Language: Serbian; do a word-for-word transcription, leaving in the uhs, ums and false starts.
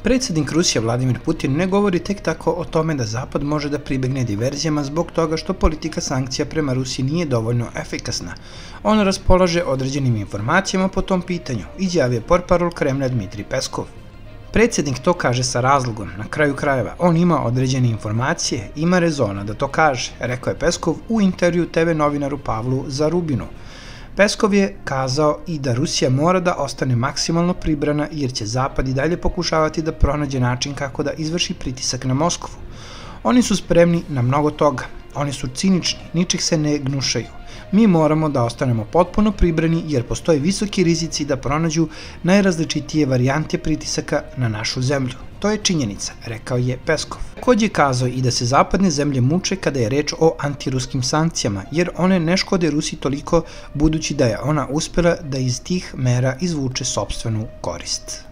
Predsjednik Rusije Vladimir Putin ne govori tek tako o tome da Zapad može da pribegne diverzijama zbog toga što politika sankcija prema Rusiji nije dovoljno efikasna. On raspolaže određenim informacijama po tom pitanju, izjavio portparol Kremlja Dmitrij Peskov. Predsjednik to kaže sa razlogom, na kraju krajeva, on ima određene informacije, ima rezona da to kaže, rekao je Peskov u intervju te ve novinaru Pavlu Zarubinu. Peskov je kazao i da Rusija mora da ostane maksimalno pribrana jer će Zapad i dalje pokušavati da pronađe način kako da izvrši pritisak na Moskvu. Oni su spremni na mnogo toga, oni su cinični, ničeg se ne gnušaju. Mi moramo da ostanemo potpuno pribrani jer postoje visoki rizici da pronađu najrazličitije varijante pritisaka na našu zemlju. To je činjenica, rekao je Peskov. Takođe je kazao i da se zapadne zemlje muče kada je reč o antiruskim sankcijama, jer one ne škode Rusiji toliko budući da je ona uspela da iz tih mera izvuče sopstvenu korist.